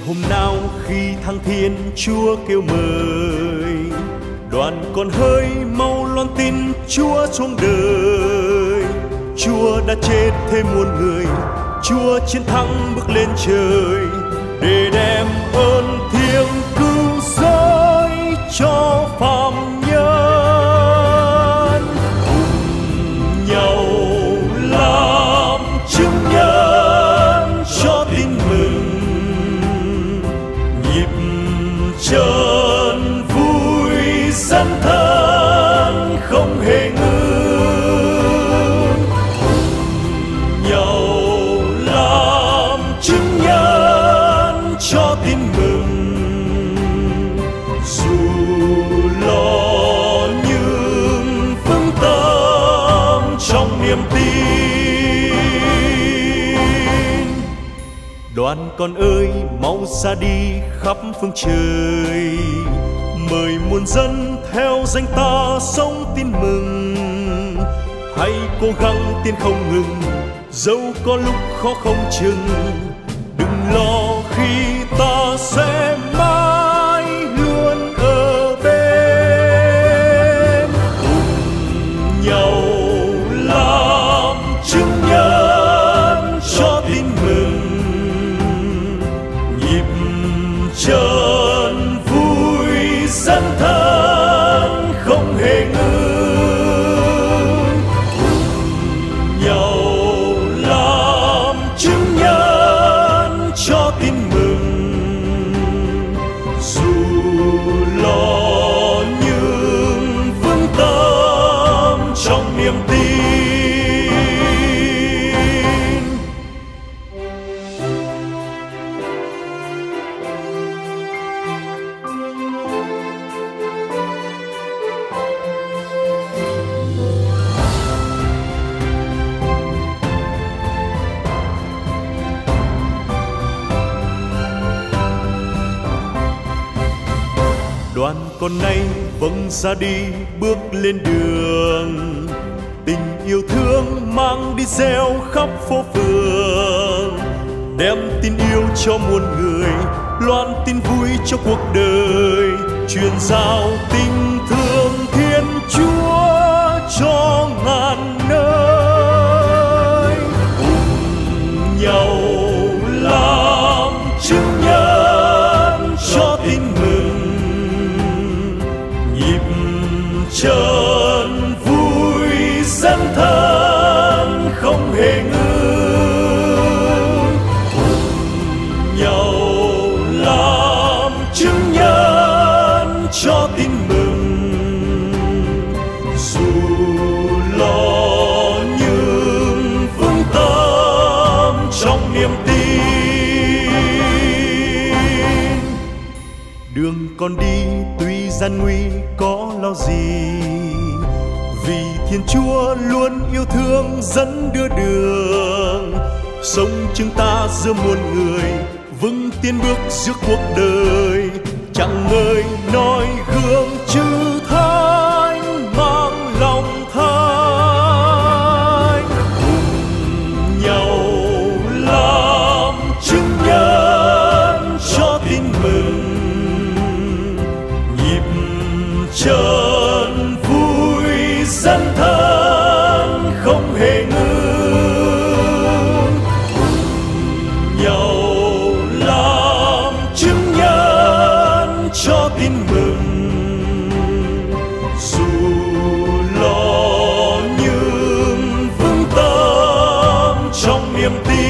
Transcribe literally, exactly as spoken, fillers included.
hôm nào khi thăng thiên Chúa kêu mời, đoàn con hơi mau loan tin Chúa xuống đời. Chúa đã chết thêm muôn người, Chúa chiến thắng bước lên trời để đem ơn thiêng cứu rỗi cho phàm nhân. Cùng nhau làm chứng nhân cho tin mừng, nhịp chân vui dân thân không hề ngừng. Cùng nhau làm chứng nhân cho tin mừng, dù lo nhưng vững tâm trong niềm tin. Đoàn con ơi mau ra đi khắp phương trời, mời muôn dân theo danh ta sống tin mừng. Hãy cố gắng tiến không ngừng, dẫu có lúc khó không chừng. Đừng lo khi ta sẽ mãi luôn ở bên. Cùng nhau làm chứng nhân cho tin mừng, nhịp chân vui dân thân không hề ngừng. Cùng nhau làm chứng nhân cho tin mừng, dù lo nhưng vững tâm trong niềm tin. Đoàn con nay vâng ra đi bước lên đường, tình yêu thương mang đi gieo khắp phố phường, đem tin yêu cho muôn người, loan tin vui cho cuộc đời, truyền giao tình thương Thiên Chúa cho ngàn nơi. Cùng nhau làm chứng nhân cho tin mừng, nhịp chân vui dân thân không hề ngừng. Cùng nhau làm chứng nhân cho tin mừng, dù lo nhưng vững tâm trong niềm tin. Đường con đi tuy gian nguy có lo gì, vì Thiên Chúa luôn yêu thương dẫn đưa đường. Sống chúng ta giữa muôn người, vững tiến bước giữa cuộc đời, chẳng ngơi noi gương chữ thánh mang lòng thánh. Cùng nhau làm chứng nhân cho tin mừng, nhịp chân vui dân thân không hề ngừng. Cùng nhau làm chứng nhân cho tin mừng, dù lo nhưng vững tâm trong niềm tin.